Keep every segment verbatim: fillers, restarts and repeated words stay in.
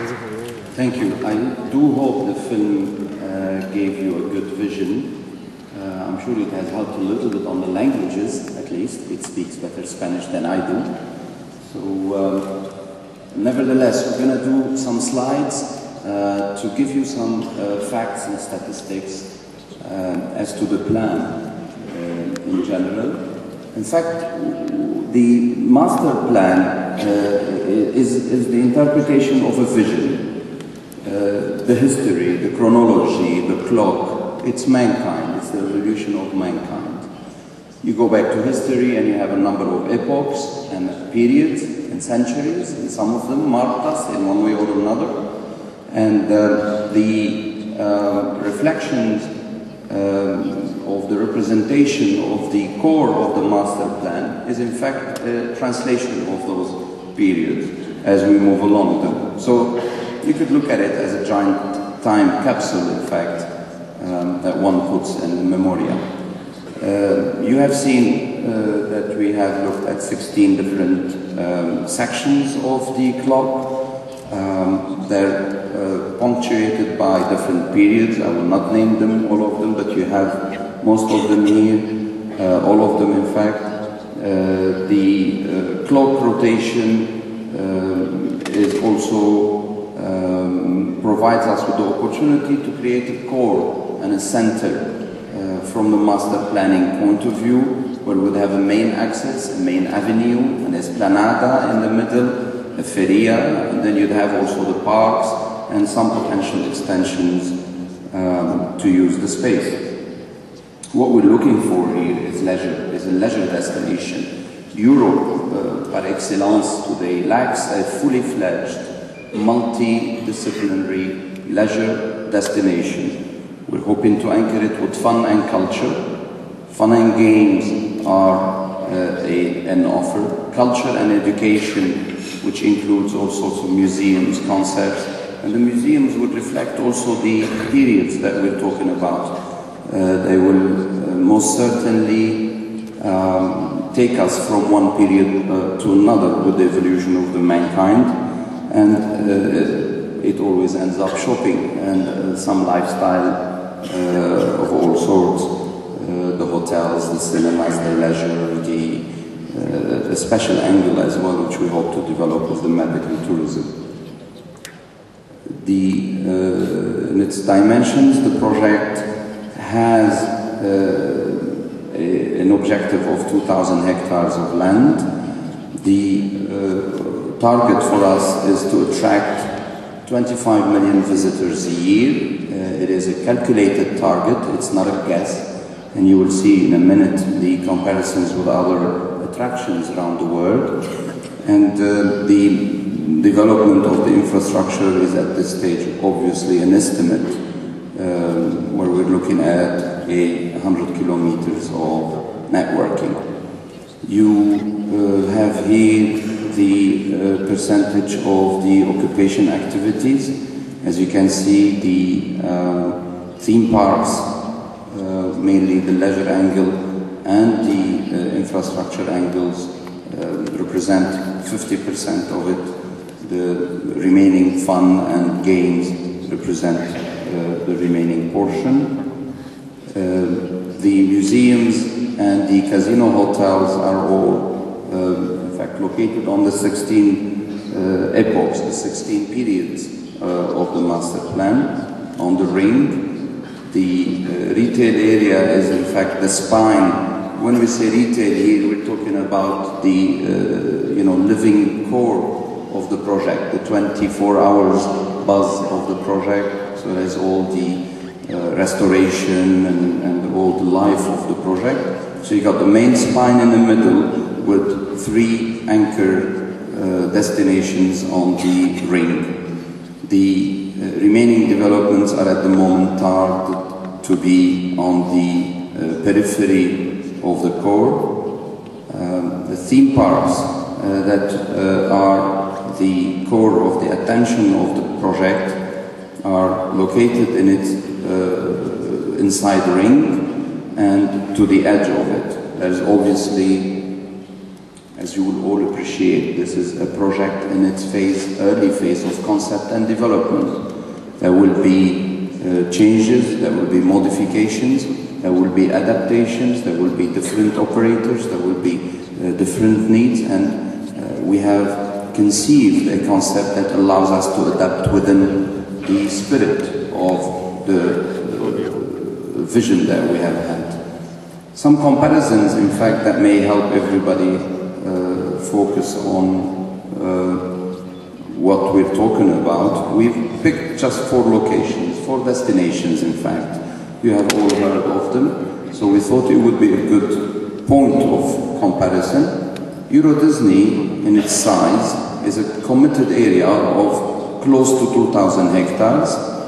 Thank you. I do hope the film uh, gave you a good vision. Uh, I'm sure it has helped a little bit on the languages, at least. It speaks better Spanish than I do. So, uh, nevertheless, we're going to do some slides uh, to give you some uh, facts and statistics uh, as to the plan uh, in general. In fact, the master plan uh, is, is the interpretation of a vision. Uh, the history, the chronology, the clock, it's mankind, it's the evolution of mankind. You go back to history and you have a number of epochs and periods and centuries, and some of them marked us in one way or another. And uh, the uh, reflections um, of the representation of the core of the master plan is in fact a translation of those periods as we move along them. So you could look at it as a giant time capsule, in fact, um, that one puts in the memoria. Uh, you have seen uh, that we have looked at sixteen different um, sections of the clock. Um, they're uh, punctuated by different periods. I will not name them, all of them, but you have most of them here, uh, all of them in fact. Uh, the uh, clock rotation uh, is also Um, provides us with the opportunity to create a core and a center uh, from the master planning point of view, where we'll have a main axis, a main avenue, an esplanada in the middle, a feria, and then you'd have also the parks and some potential extensions um, to use the space. What we're looking for here is leisure, is a leisure destination. Europe, uh, par excellence today, lacks a fully fledged multidisciplinary leisure destination. We're hoping to anchor it with fun and culture. Fun and games are uh, a, an offer. Culture and education, which includes all sorts of museums, concerts, and the museums would reflect also the periods that we're talking about. Uh, they will uh, most certainly um, take us from one period uh, to another with the evolution of the mankind. And uh, it always ends up shopping and uh, some lifestyle uh, of all sorts. Uh, the hotels, the cinemas, the leisure, the uh, a special angle as well, which we hope to develop with the medical tourism. The, uh, in its dimensions, the project has uh, a, an objective of two thousand hectares of land. The uh, target for us is to attract twenty-five million visitors a year. Uh, it is a calculated target, it's not a guess, and you will see in a minute the comparisons with other attractions around the world. And uh, the development of the infrastructure is at this stage obviously an estimate, um, where we're looking at a hundred kilometers of networking. You uh, have here the uh, percentage of the occupation activities. As you can see, the uh, theme parks, uh, mainly the leisure angle and the uh, infrastructure angles uh, represent fifty percent of it. The remaining fun and games represent uh, the remaining portion. Uh, the museums and the casino hotels are all uh, located on the sixteen uh, epochs, the sixteen periods uh, of the master plan, on the ring. The uh, retail area is in fact the spine. When we say retail here, we're talking about the uh, you know, living core of the project, the twenty-four hours buzz of the project. So there's all the uh, restoration and, and all the life of the project. So you got the main spine in the middle with three anchor uh, destinations on the ring. The uh, remaining developments are at the moment targeted to be on the uh, periphery of the core. Um, the theme parks uh, that uh, are the core of the attention of the project are located in it uh, inside the ring and to the edge of it. There's obviously, as you will all appreciate, this is a project project in its phase, early phase of concept and development. There will be uh, changes, there will be modifications, there will be adaptations, there will be different operators, there will be uh, different needs, and uh, we have conceived a concept that allows us to adapt within the spirit of the uh, vision that we have had. Some comparisons, in fact, that may help everybody uh, focus on uh, what we're talking about. We've picked just four locations, four destinations, in fact. You have all heard of them, so we thought it would be a good point of comparison. Euro Disney, in its size, is a committed area of close to two thousand hectares.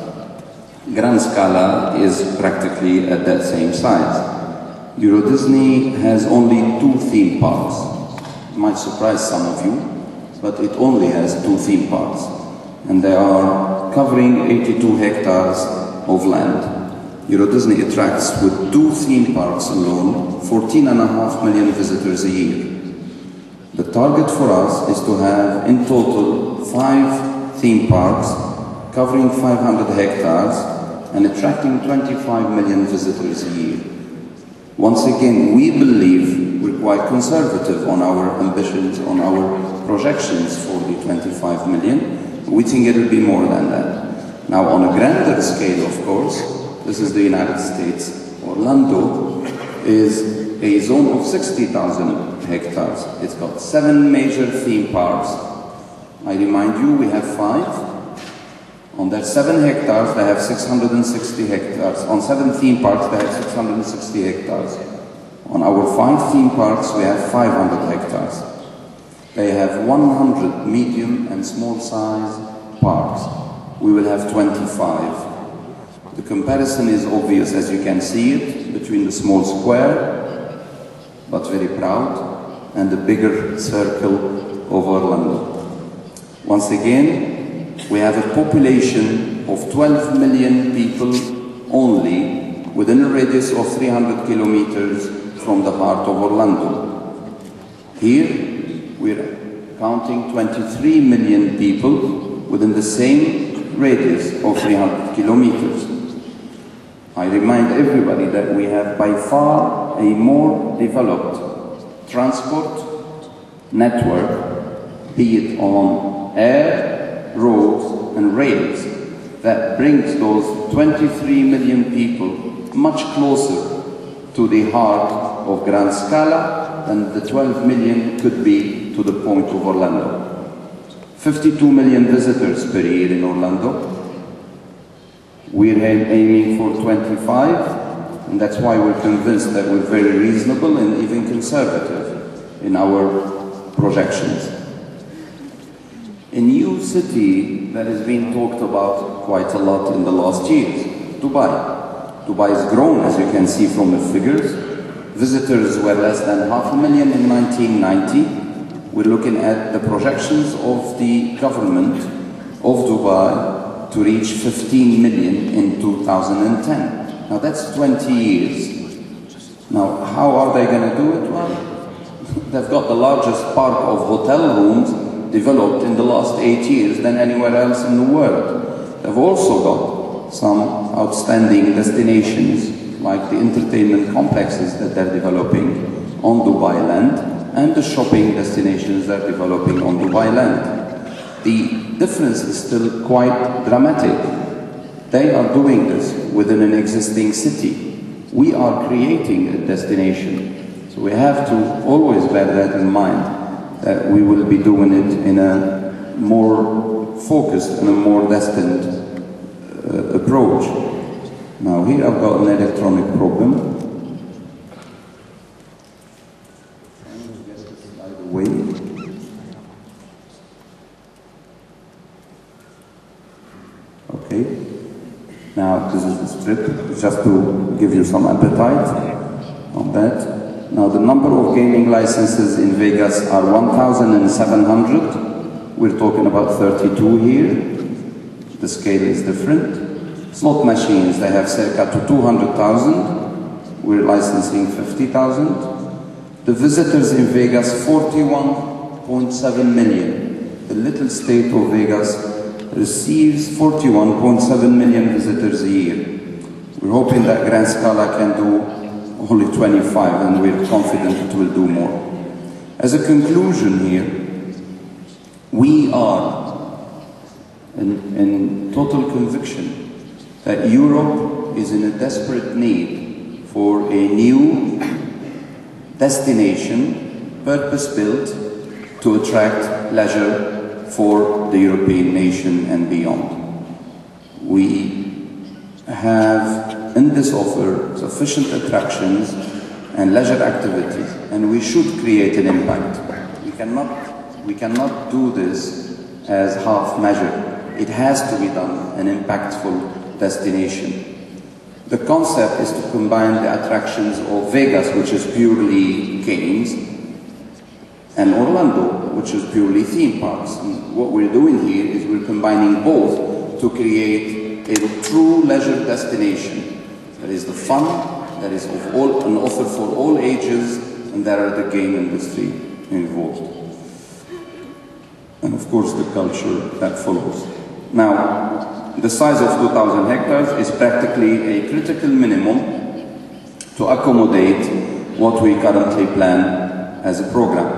Grand Scala is practically at that same size. Euro Disney has only two theme parks. It might surprise some of you, but it only has two theme parks, and they are covering eighty-two hectares of land. Euro Disney attracts, with two theme parks alone, fourteen and a half million visitors a year. The target for us is to have in total five theme parks covering five hundred hectares and attracting twenty-five million visitors a year. Once again, we believe we're quite conservative on our ambitions, on our projections for the twenty-five million. We think it'll be more than that. Now, on a grander scale, of course, this is the United States. Orlando is a zone of sixty thousand hectares. It's got seven major theme parks. I remind you, we have five. On their seven hectares, they have six hundred sixty hectares. On seven theme parks, they have six hundred sixty hectares. On our five theme parks, we have five hundred hectares. They have one hundred medium and small size parks. We will have twenty-five. The comparison is obvious, as you can see it, between the small square, but very proud, and the bigger circle of Orlando. Once again, we have a population of twelve million people only within a radius of three hundred kilometers from the heart of Orlando. Here, we're counting twenty-three million people within the same radius of three hundred kilometers. I remind everybody that we have by far a more developed transport network, be it on air, roads and rails, that brings those twenty-three million people much closer to the heart of Grand Scala than the twelve million could be to the point of Orlando. fifty-two million visitors per year in Orlando. We're aiming for twenty-five, and that's why we're convinced that we're very reasonable and even conservative in our projections. A new city that has been talked about quite a lot in the last years, Dubai. Dubai has grown, as you can see from the figures. Visitors were less than half a million in nineteen ninety. We're looking at the projections of the government of Dubai to reach fifteen million in two thousand ten. Now that's twenty years. Now, how are they going to do it? Well, they've got the largest park of hotel rooms developed in the last eight years than anywhere else in the world. They've also got some outstanding destinations like the entertainment complexes that they're developing on Dubai land and the shopping destinations they're developing on Dubai land. The difference is still quite dramatic. They are doing this within an existing city. We are creating a destination. So we have to always bear that in mind, that we will be doing it in a more focused and a more destined uh, approach. Now here I've got an electronic problem. Okay. Now this is the strip, just to give you some appetite on that. Now the number of gaming licenses in Vegas are one thousand seven hundred. We're talking about thirty-two here. The scale is different. Slot machines, they have circa to two hundred thousand. We're licensing fifty thousand. The visitors in Vegas, forty-one point seven million. the little state of Vegas receives forty-one point seven million visitors a year. We're hoping that Grand Scala can do only twenty-five, and we're confident it will do more. As a conclusion here, we are in, in total conviction that Europe is in a desperate need for a new destination purpose-built to attract leisure for the European nation and beyond. We have in this offer sufficient attractions and leisure activities, and we should create an impact. We cannot, we cannot do this as half measure. It has to be done an impactful destination. The concept is to combine the attractions of Vegas, which is purely games, and Orlando, which is purely theme parks. And what we're doing here is we're combining both to create a true leisure destination. That is the fun, that is of all, an offer for all ages, and there are the game industry involved. And of course the culture that follows. Now, the size of two thousand hectares is practically a critical minimum to accommodate what we currently plan as a program.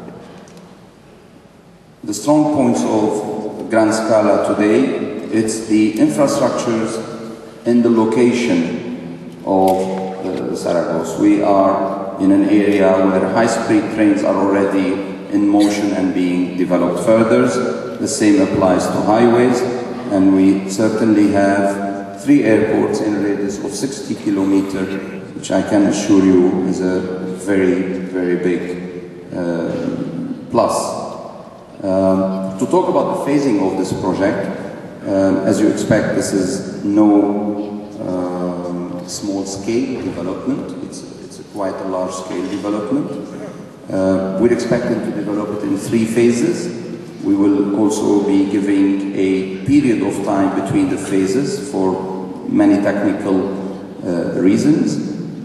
The strong points of Grand Scala today, it's the infrastructures and the location of uh, Saragossa. We are in an area where high-speed trains are already in motion and being developed further. The same applies to highways, and we certainly have three airports in a radius of sixty kilometers, which I can assure you is a very, very big uh, plus. Um, to talk about the phasing of this project, um, as you expect, this is no um, small-scale development. It's, it's a quite a large-scale development. Uh, we're expecting to develop it in three phases. We will also be giving a period of time between the phases for many technical uh, reasons.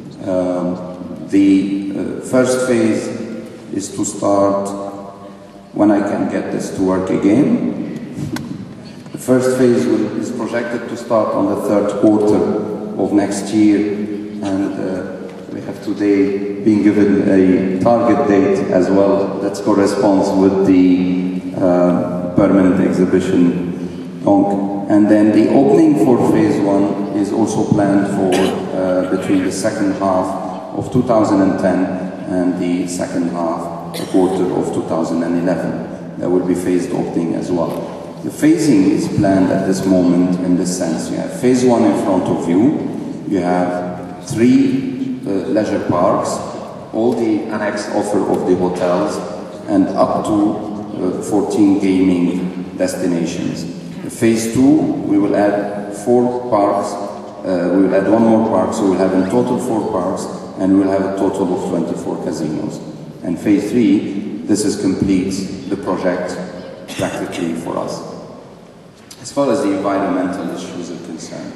Um, the uh, first phase is to start when I can get this to work again. The first phase will, is projected to start on the third quarter of next year, and uh, we have today been given a target date as well that corresponds with the uh, permanent exhibition. And then the opening for phase one is also planned for uh, between the second half of two thousand ten and the second half a quarter of two thousand eleven. There will be phased opening as well. The phasing is planned at this moment in this sense. You have phase one in front of you. You have three uh, leisure parks, all the annex offer of the hotels, and up to uh, fourteen gaming destinations. In phase two, we will add four parks. Uh, we will add one more park, so we'll have in total four parks, and we'll have a total of twenty-four casinos. And phase three, this is complete the project practically for us. As far as the environmental issues are concerned,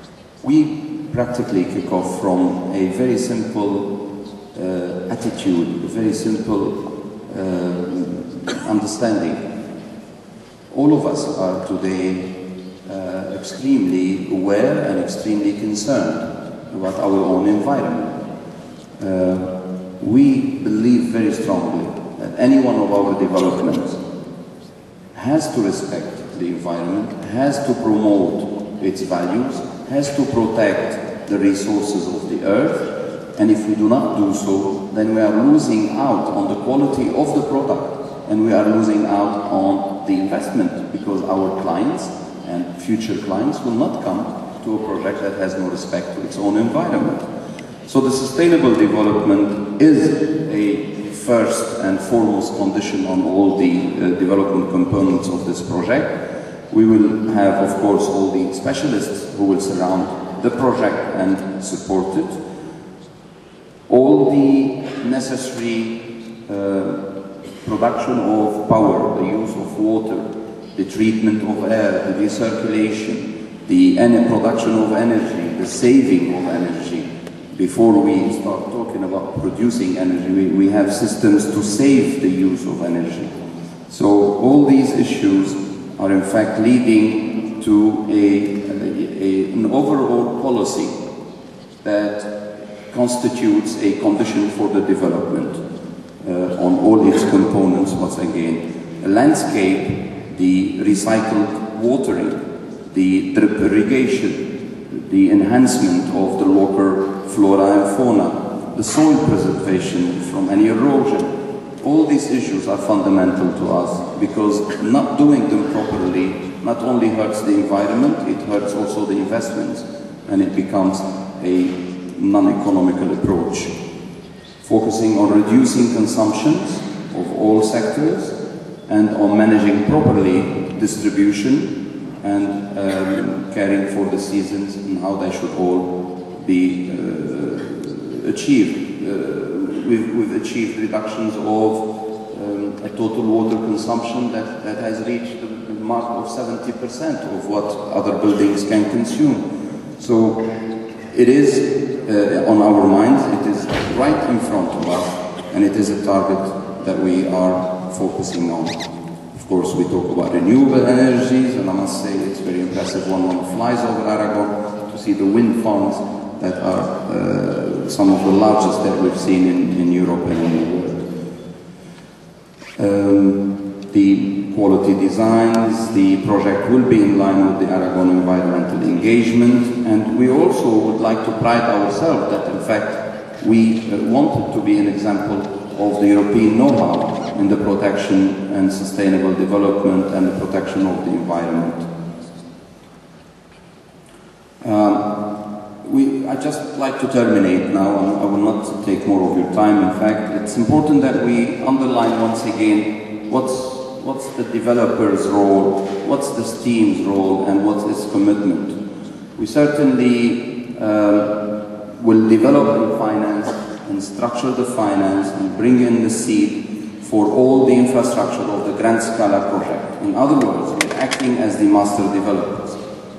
we practically kick off from a very simple uh, attitude, a very simple uh, understanding. All of us are today uh, extremely aware and extremely concerned about our own environment. Uh, We believe very strongly that any one of our developments has to respect the environment, has to promote its values, has to protect the resources of the earth, and if we do not do so, then we are losing out on the quality of the product, and we are losing out on the investment, because our clients and future clients will not come to a project that has no respect to its own environment. So the sustainable development is a first and foremost condition on all the uh, development components of this project. We will have, of course, all the specialists who will surround the project and support it. All the necessary uh, production of power, the use of water, the treatment of air, the recirculation, the production of energy, the saving of energy. Before we start talking about producing energy, we, we have systems to save the use of energy. So all these issues are in fact leading to a, a, an overall policy that constitutes a condition for the development uh, on all its components. Once again, a landscape, the recycled watering, the drip irrigation, the enhancement of the local flora and fauna, the soil preservation from any erosion. All these issues are fundamental to us because not doing them properly not only hurts the environment, it hurts also the investments, and it becomes a non-economical approach. Focusing on reducing consumptions of all sectors and on managing properly distribution and um, caring for the seasons and how they should all be uh, achieved. Uh, we've, we've achieved reductions of um, a total water consumption that, that has reached the mark of seventy percent of what other buildings can consume. So it is uh, on our minds, it is right in front of us, and it is a target that we are focusing on. Of course, we talk about renewable energies, and I must say it's very impressive when one flies over Aragon to see the wind farms that are uh, some of the largest that we've seen in, in Europe and in the world. Um, the quality designs, the project will be in line with the Aragon environmental engagement, and we also would like to pride ourselves that in fact we uh, wanted to be an example of the European know-how in the protection and sustainable development and the protection of the environment. Um, we, I'd just like to terminate now, and I will not take more of your time. In fact, it's important that we underline once again what's, what's the developer's role, what's the team's role, and what's its commitment. We certainly um, will develop and finance and structure the finance and bring in the seed for all the infrastructure of the Grand Scala project. In other words, we're acting as the master developers.